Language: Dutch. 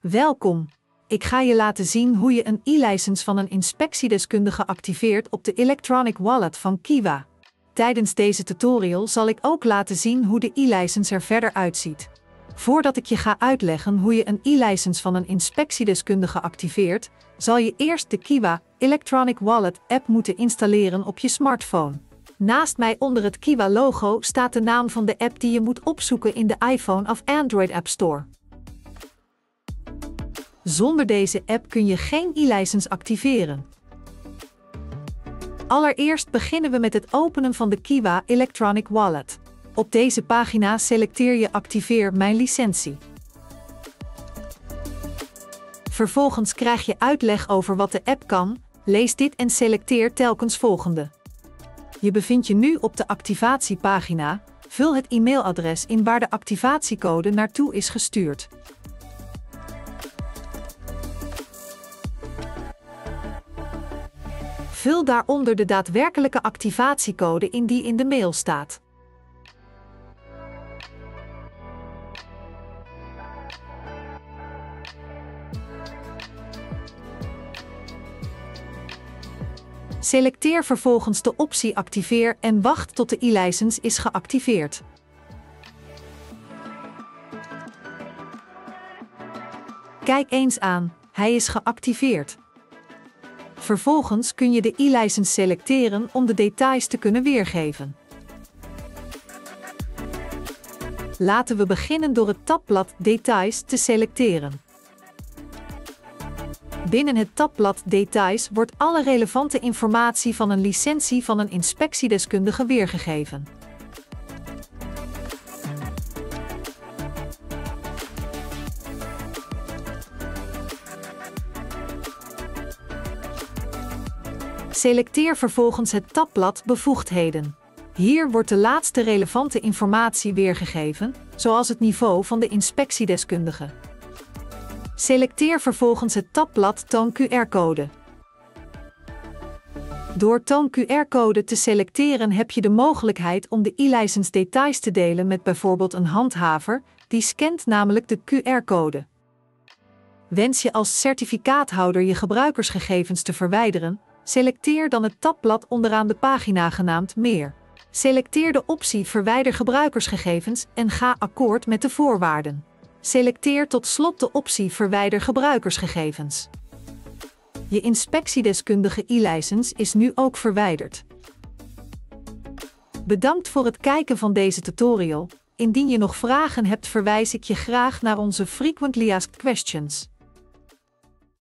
Welkom. Ik ga je laten zien hoe je een e-license van een inspectiedeskundige activeert op de Electronic Wallet van Kiwa. Tijdens deze tutorial zal ik ook laten zien hoe de e-license er verder uitziet. Voordat ik je ga uitleggen hoe je een e-license van een inspectiedeskundige activeert, zal je eerst de Kiwa Electronic Wallet app moeten installeren op je smartphone. Naast mij onder het Kiwa-logo staat de naam van de app die je moet opzoeken in de iPhone of Android App Store. Zonder deze app kun je geen e-license activeren. Allereerst beginnen we met het openen van de Kiwa Electronic Wallet. Op deze pagina selecteer je Activeer mijn licentie. Vervolgens krijg je uitleg over wat de app kan. Lees dit en selecteer telkens volgende. Je bevindt je nu op de activatiepagina. Vul het e-mailadres in waar de activatiecode naartoe is gestuurd. Vul daaronder de daadwerkelijke activatiecode in die in de mail staat. Selecteer vervolgens de optie Activeer en wacht tot de e-license is geactiveerd. Kijk eens aan, hij is geactiveerd. Vervolgens kun je de e-license selecteren om de details te kunnen weergeven. Laten we beginnen door het tabblad Details te selecteren. Binnen het tabblad Details wordt alle relevante informatie van een licentie van een inspectiedeskundige weergegeven. Selecteer vervolgens het tabblad Bevoegdheden. Hier wordt de laatste relevante informatie weergegeven, zoals het niveau van de inspectiedeskundige. Selecteer vervolgens het tabblad Toon QR-code. Door Toon QR-code te selecteren heb je de mogelijkheid om de e-license details te delen met bijvoorbeeld een handhaver, die scant namelijk de QR-code. Wens je als certificaathouder je gebruikersgegevens te verwijderen, selecteer dan het tabblad onderaan de pagina genaamd Meer. Selecteer de optie Verwijder gebruikersgegevens en ga akkoord met de voorwaarden. Selecteer tot slot de optie Verwijder gebruikersgegevens. Je inspectiedeskundige e-license is nu ook verwijderd. Bedankt voor het kijken van deze tutorial. Indien je nog vragen hebt, verwijs ik je graag naar onze Frequently Asked Questions.